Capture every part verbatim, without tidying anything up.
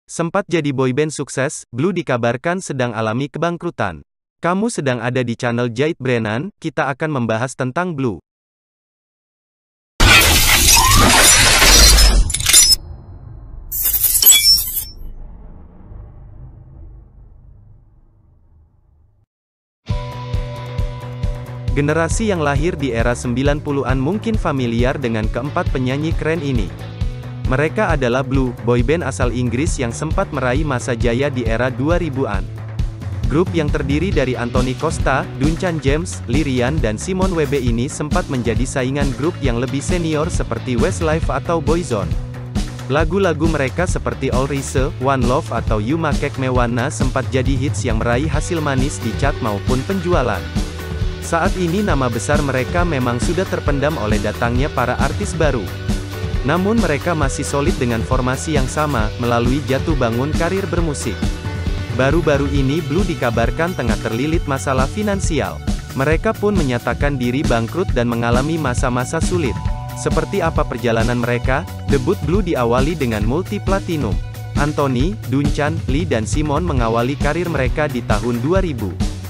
Sempat jadi boyband sukses, Blue dikabarkan sedang alami kebangkrutan. Kamu sedang ada di channel Jait Brennan, kita akan membahas tentang Blue. Generasi yang lahir di era sembilan puluhan mungkin familiar dengan keempat penyanyi keren ini. Mereka adalah Blue, boyband asal Inggris yang sempat meraih masa jaya di era dua ribuan. Grup yang terdiri dari Anthony Costa, Duncan James, Lirian dan Simon Webbe ini sempat menjadi saingan grup yang lebih senior seperti Westlife atau Boyzone. Lagu-lagu mereka seperti All Rise, One Love atau You Make Me Wanna sempat jadi hits yang meraih hasil manis di chart maupun penjualan. Saat ini nama besar mereka memang sudah terpendam oleh datangnya para artis baru. Namun mereka masih solid dengan formasi yang sama, melalui jatuh bangun karir bermusik. Baru-baru ini Blue dikabarkan tengah terlilit masalah finansial. Mereka pun menyatakan diri bangkrut dan mengalami masa-masa sulit. Seperti apa perjalanan mereka? Debut Blue diawali dengan multi-platinum. Anthony, Duncan, Lee dan Simon mengawali karir mereka di tahun dua ribu.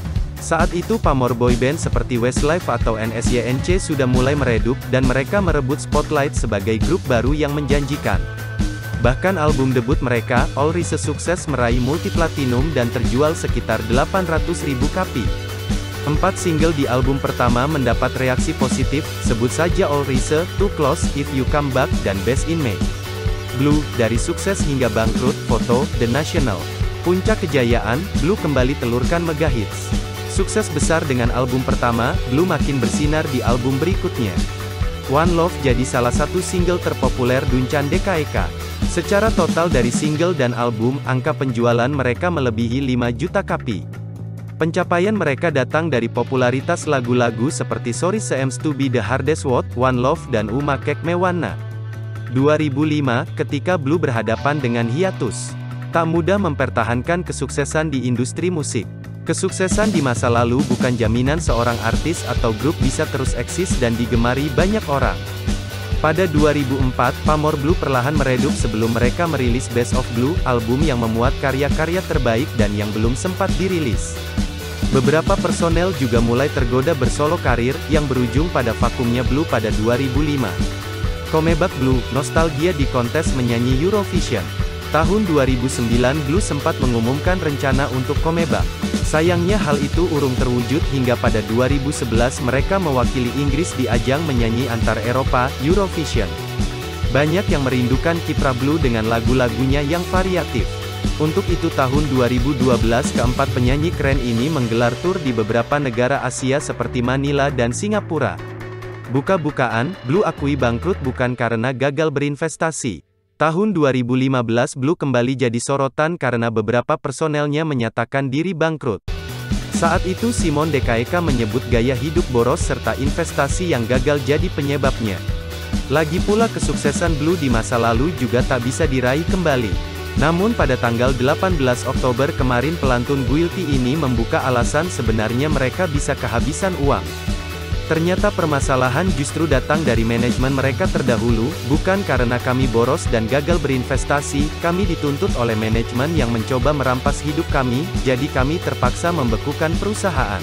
Saat itu pamor boyband seperti Westlife atau N S Y N C sudah mulai meredup, dan mereka merebut spotlight sebagai grup baru yang menjanjikan. Bahkan album debut mereka, All Rise sukses meraih multi-platinum dan terjual sekitar delapan ratus ribu kapi. Empat single di album pertama mendapat reaksi positif, sebut saja All Rise, Too Close, If You Come Back, dan Best in Me. Blue, dari sukses hingga bangkrut, foto, The National. Puncak kejayaan, Blue kembali telurkan mega hits. Sukses besar dengan album pertama, Blue makin bersinar di album berikutnya. One Love jadi salah satu single terpopuler Duncan D K E K. Secara total dari single dan album, angka penjualan mereka melebihi lima juta kapi. Pencapaian mereka datang dari popularitas lagu-lagu seperti Sorry Seems to Be the Hardest Word, One Love dan You Make Me Wanna. dua ribu lima, ketika Blue berhadapan dengan hiatus. Tak mudah mempertahankan kesuksesan di industri musik. Kesuksesan di masa lalu bukan jaminan seorang artis atau grup bisa terus eksis dan digemari banyak orang. Pada dua ribu empat, pamor Blue perlahan meredup sebelum mereka merilis Best of Blue, album yang memuat karya-karya terbaik dan yang belum sempat dirilis. Beberapa personel juga mulai tergoda bersolo karir, yang berujung pada vakumnya Blue pada dua ribu lima. Comeback Blue, nostalgia di kontes menyanyi Eurovision. Tahun dua ribu sembilan Blue sempat mengumumkan rencana untuk comeback. Sayangnya hal itu urung terwujud hingga pada dua ribu sebelas mereka mewakili Inggris di ajang menyanyi antar Eropa, Eurovision. Banyak yang merindukan kiprah Blue dengan lagu-lagunya yang variatif. Untuk itu tahun dua ribu dua belas keempat penyanyi keren ini menggelar tur di beberapa negara Asia seperti Manila dan Singapura. Buka-bukaan, Blue akui bangkrut bukan karena gagal berinvestasi. Tahun dua ribu lima belas Blue kembali jadi sorotan karena beberapa personelnya menyatakan diri bangkrut. Saat itu Simon D K E K menyebut gaya hidup boros serta investasi yang gagal jadi penyebabnya. Lagi pula kesuksesan Blue di masa lalu juga tak bisa diraih kembali. Namun pada tanggal delapan belas Oktober kemarin pelantun Guilty ini membuka alasan sebenarnya mereka bisa kehabisan uang. Ternyata permasalahan justru datang dari manajemen mereka terdahulu, bukan karena kami boros dan gagal berinvestasi, kami dituntut oleh manajemen yang mencoba merampas hidup kami, jadi kami terpaksa membekukan perusahaan.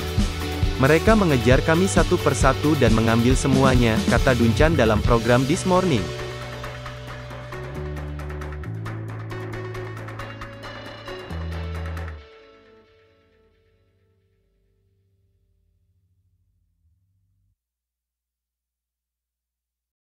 Mereka mengejar kami satu persatu dan mengambil semuanya, kata Duncan dalam program This Morning.